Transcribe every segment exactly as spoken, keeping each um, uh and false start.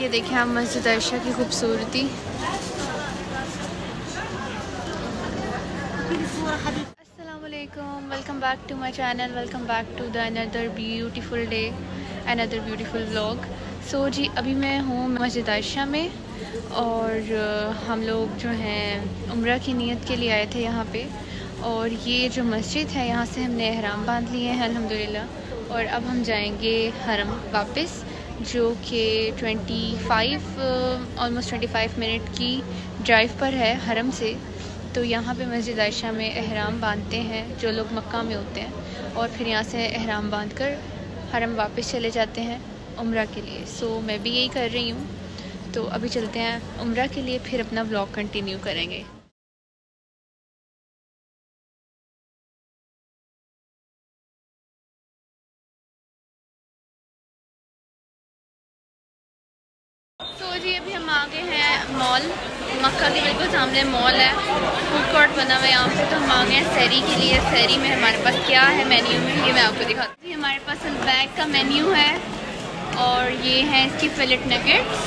ये देखें आप मस्जिद आयशा की खूबसूरती। अस्सलामुअलैकुम, welcome back to my channel, welcome back to the another beautiful day, another beautiful vlog. So जी अभी मैं हूँ मस्जिद आयशा में और हम लोग जो हैं उम्रा की नीयत के लिए आए थे यहाँ पे। और ये जो मस्जिद है यहाँ से हमने एहराम बांध लिए हैं अल्हम्दुलिल्लाह। और अब हम जाएंगे हरम वापस, जो कि पच्चीस ऑलमोस्ट पच्चीस मिनट की ड्राइव पर है हरम से। तो यहाँ पे मस्जिद आयशा में एहराम बांधते हैं जो लोग मक्का में होते हैं, और फिर यहाँ से एहराम बांध कर हरम वापस चले जाते हैं उम्रा के लिए। सो मैं भी यही कर रही हूँ। तो अभी चलते हैं उम्रा के लिए, फिर अपना व्लॉग कंटिन्यू करेंगे। तो जी अभी हम आ गए हैं मॉल, मक्का के बिल्कुल सामने मॉल है, फूड कोर्ट बना हुआ है यहाँ पे। तो हम आ गए हैं सहरी के लिए। सहरी में हमारे पास क्या है मेन्यू में, ये मैं आपको दिखाती हूँ। हमारे पास बैग का मेन्यू है और ये है इसकी फिलेट नगेट्स।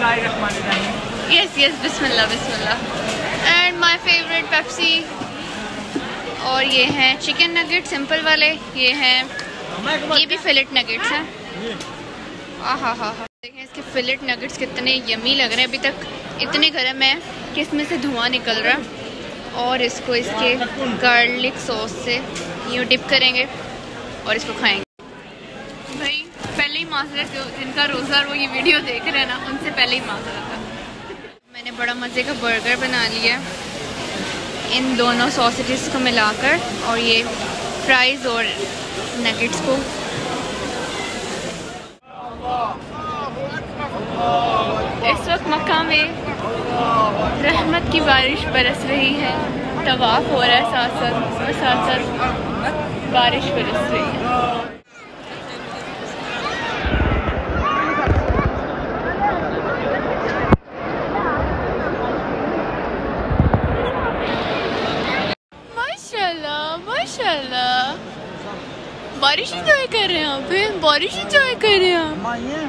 यस यस बिस्मिल्लाह बिस्मिल्लाह। And my favourite Pepsi. और ये हैं चिकन नगेट सिंपल वाले, ये हैं ये भी फिलेट नगेट्स हैं। आ हा हा हा देखें इसके फिलेट नगेट्स कितने यमी लग रहे हैं। अभी तक इतने गर्म है कि इसमें से धुआं निकल रहा है। और इसको इसके गार्लिक सॉस से यूँ डिप करेंगे और इसको खाएंगे। भाई पहले ही माजरत, जिनका रोज़ा वो ये वीडियो देख रहे हैं ना, उनसे पहले ही माजरत है। मैंने बड़ा मज़े का बर्गर बना लिया इन दोनों सॉसेजेस को मिलाकर, और ये फ्राइज़ और नगेट्स को। इस वक्त मक्का में रहमत की बारिश बरस रही है, तवाफ हो रहा है साथ साथ, और साथ साथ बारिश बरस रही है। माशाल्लाह माशाल्लाह, बारिश इंजॉय कर रहे हैं यहाँ पे, बारिश इंजॉय कर रहे हैं।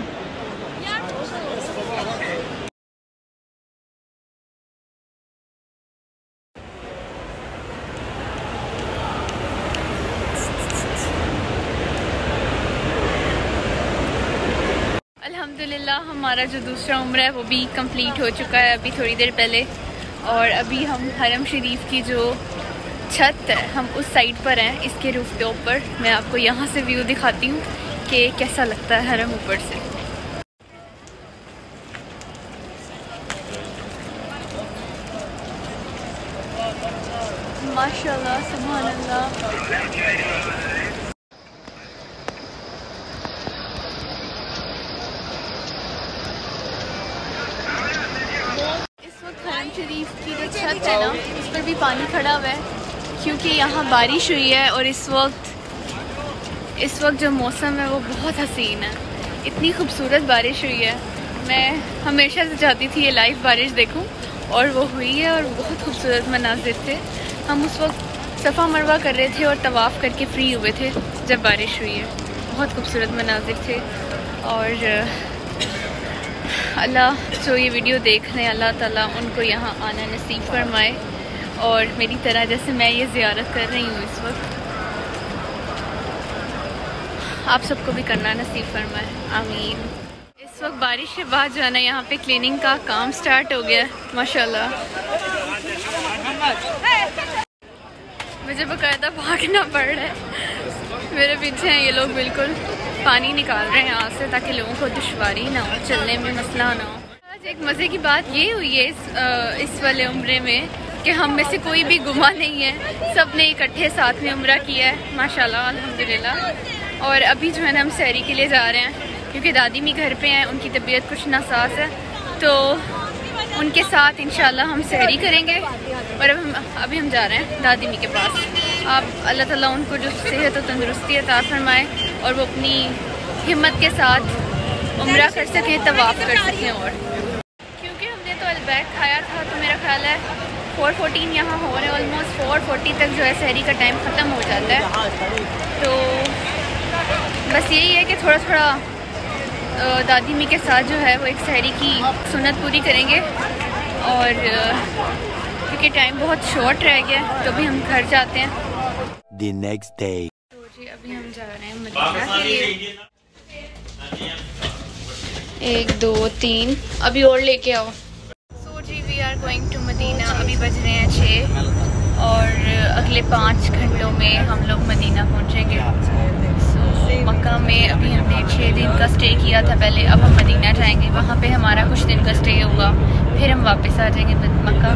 अल्हम्दुलिल्लाह हमारा जो दूसरा उम्रा है वो भी कंप्लीट हो चुका है अभी थोड़ी देर पहले। और अभी हम हरम शरीफ की जो छत है हम उस साइड पर हैं, इसके रूफ टॉप पर। मैं आपको यहाँ से व्यू दिखाती हूँ कि कैसा लगता है हरम ऊपर से। माशाल्लाह सुभान अल्लाह। शरीफ की जो छत है ना, उस पर भी पानी खड़ा हुआ है क्योंकि यहाँ बारिश हुई है। और इस वक्त इस वक्त जो मौसम है वो बहुत हसीन है, इतनी खूबसूरत बारिश हुई है। मैं हमेशा से चाहती थी ये लाइव बारिश देखूं, और वो हुई है और बहुत खूबसूरत मनाजिर थे। हम उस वक्त सफ़ा मरवा कर रहे थे और तवाफ़ करके फ्री हुए थे जब बारिश हुई है। बहुत खूबसूरत मनाजिर थे। और अल्लाह जो ये वीडियो देख रहे हैं, अल्लाह ताला उनको यहाँ आना नसीब फरमाए, और मेरी तरह जैसे मैं ये ज़ियारत कर रही हूँ इस वक्त, आप सबको भी करना नसीब फरमाए, आमीन। इस वक्त बारिश के बाद जो है ना यहाँ पे क्लीनिंग का काम स्टार्ट हो गया माशाल्लाह। मुझे बकायदा भागना पड़ रहा है, मेरे पीछे हैं ये लोग बिल्कुल पानी निकाल रहे हैं यहाँ से ताकि लोगों को दुश्वारी ना हो, चलने में मसला ना हो। आज एक मज़े की बात ये हुई है इस, आ, इस वाले उम्रे में कि हम में से कोई भी गुमा नहीं है, सब ने इकट्ठे साथ में उम्रा किया है माशाल्लाह अल्हम्दुलिल्लाह। और अभी जो है ना हम सहरी के लिए जा रहे हैं क्योंकि दादी मी घर पे हैं, उनकी तबीयत कुछ नासाज है, तो उनके साथ इंशाल्लाह हम सहरी करेंगे। और अब हम अभी हम जा रहे हैं दादी मी के पास। आप अल्लाह ताला उनको जो सेहत और तंदुरुस्ती अता फरमाए और वो अपनी हिम्मत के साथ उम्रा कर सकें, तवाफ़ कर सकें। और क्योंकि हमने तो अलबैक खाया था तो मेरा ख्याल है फोर फोर्टीन यहाँ हो रहे हैं, ऑलमोस्ट फोर फोर्टी तक जो है सहरी का टाइम ख़त्म हो जाता है। तो बस यही है कि थोड़ा थोड़ा दादी मी के साथ जो है वो एक सहरी की सुन्नत पूरी करेंगे, और क्योंकि टाइम बहुत शॉर्ट रह गया तो अभी हम घर जाते हैं। The next day. तो जी अभी हम जा रहे हैं मदीना के लिए। एक दो तीन, अभी और लेके आओ। सो जी we are going to Medina. अभी बज रहे हैं छः और अगले पाँच घंटों में हम लोग मदीना पहुंचेंगे। सो मक्का में अभी हमने छः दिन का स्टे किया था पहले, अब हम मदीना जाएंगे, वहाँ पे हमारा कुछ दिन का स्टे होगा, फिर हम वापस आ जाएंगे मक्का।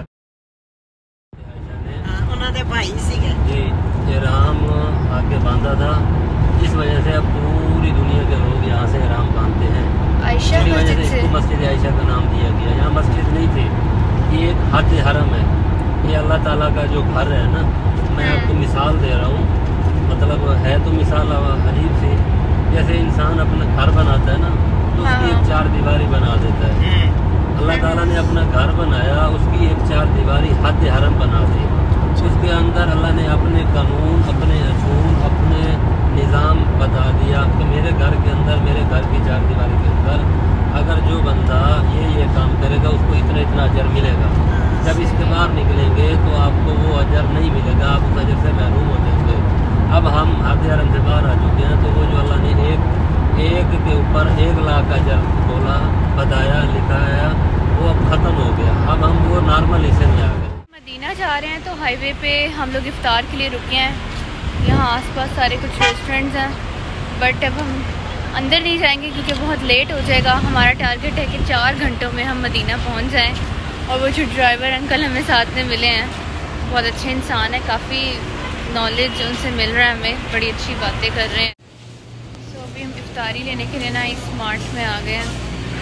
भाई जी राम आगे बांधा था, इस वजह से अब पूरी दुनिया के लोग यहाँ से राम बांधते हैं। आयशा वजह से इसको मस्जिद आयशा का नाम दिया गया। यहाँ मस्जिद नहीं थी, ये एक हज हरम है, ये अल्लाह ताला का जो घर है ना। मैं आपको मिसाल दे रहा हूँ, मतलब है तो मिसाल अजीब सी, जैसे इंसान अपना घर बनाता है ना तो उसकी एक चार दीवारी बना देता है। अल्लाह ताला ने अपना घर बनाया, उसकी एक चार दीवारी हज हरम बना दी। उसके अंदर अल्लाह ने अपने कानून, अपने असूल, अपने निज़ाम बता दिया कि मेरे घर के अंदर, मेरे घर की चार दीवारी के अंदर अगर जो बंदा ये ये काम करेगा उसको इतना इतना अजर मिलेगा। जब इसके बाहर निकलेंगे तो आपको वो अजर नहीं मिलेगा, आप उस अजर से महरूम हो जाएंगे। अब हम हद हरम से बाहर आ चुके हैं, तो वो जो अल्लाह ने एक एक के ऊपर एक लाख अजर बोला, बताया, लिखाया, वो अब ख़त्म हो गया। अब हम वो नॉर्मल हिस्से में आ गए। मदीना जा रहे हैं तो हाईवे पे हम लोग इफ्तार के लिए रुके हैं। यहाँ आसपास सारे कुछ रेस्टोरेंट्स हैं, बट अब हम अंदर नहीं जाएंगे क्योंकि बहुत लेट हो जाएगा। हमारा टारगेट है कि चार घंटों में हम मदीना पहुँच जाएं। और वो जो ड्राइवर अंकल हमें साथ में मिले हैं बहुत अच्छे इंसान है, काफ़ी नॉलेज उनसे मिल रहा है हमें, बड़ी अच्छी बातें कर रहे हैं। सो so, अभी हम इफ्तारी लेने के लिए ना स्मार्ट में आ गए हैं।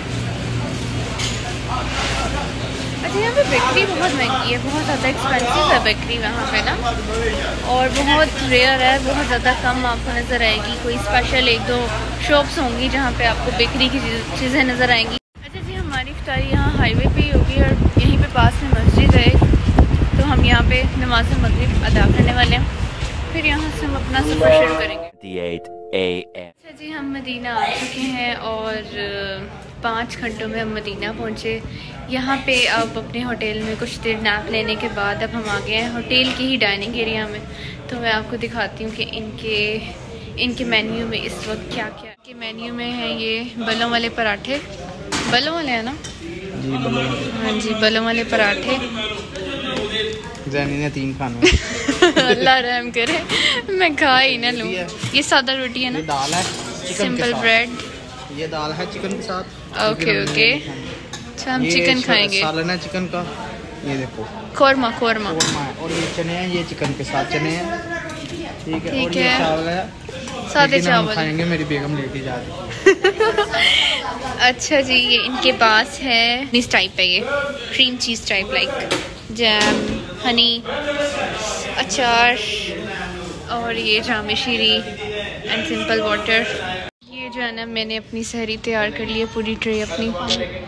अच्छा यहाँ पे बेकरी बहुत महंगी है, बहुत ज़्यादा एक्सपेंसिव है बेकरी वहाँ पे ना, और बहुत रेयर है, बहुत ज़्यादा कम आपको नज़र आएगी। कोई स्पेशल एक दो शॉप्स होंगी जहाँ पे आपको बेकरी की चीज़ें नज़र आएंगी। अच्छा जी हमारी इफ्तारी यहाँ हाईवे पे ही होगी और यहीं पे पास में मस्जिद है, तो हम यहाँ पे नमाज मगरिब अदा करने वाले हैं, फिर यहाँ से हम अपना सफ़र शुरू करेंगे। अच्छा जी हम मदीना आ चुके हैं और पाँच घंटों में हम मदीना पहुँचे। यहाँ पे अब अपने होटल में कुछ देर नैप लेने के बाद अब हम आ गए हैं होटल की ही डाइनिंग एरिया में। तो मैं आपको दिखाती हूँ कि इनके इनके मेन्यू में इस वक्त क्या क्या के मेन्यू में है। ये बलों वाले पराठे, बलों वाले हैं ना जी, बलों हाँ जी, बलों वाले पराठे। जैनी ने तीन खाने अल्लाह रहम करे, मैं खा ही ना लूँ। ये सादा रोटी है ना, दाल है, सिंपल ब्रेड, ये दाल है चिकन के साथ। ओके ओके, अच्छा हम चिकन खाएंगे। सालन है चिकन का, ये देखो कोरमा कोरमा कोरमा है, और ये चने हैं, ये चिकन के साथ चने हैं, ठीक है। ठीक और ये है, चावल है, सादे चावल खाएंगे, मेरी बेगम लेके जा रही है। अच्छा जी ये इनके पास है इस टाइप है, ये cream cheese type, like jam, honey, अचार, और ये जाम शीरी एंड सिंपल वाटर। ये जो है ना मैंने अपनी सहरी तैयार कर ली है, पूरी ट्रे अपनी।